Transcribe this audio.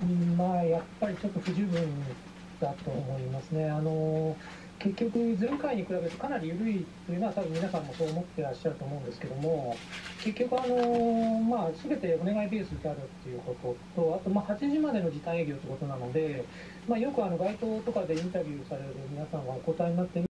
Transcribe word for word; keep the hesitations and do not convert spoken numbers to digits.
うん、まあ、やっぱりちょっと不十分だと思いますね。あの、結局、前回に比べるとかなり緩いというのは、多分皆さんもそう思ってらっしゃると思うんですけども、結局、あの、まあ、すべてお願いベースであるっていうことと、あと、まあ、はちじまでの時短営業ということなので、まあ、よくあの街頭とかでインタビューされる皆さんがお答えになっている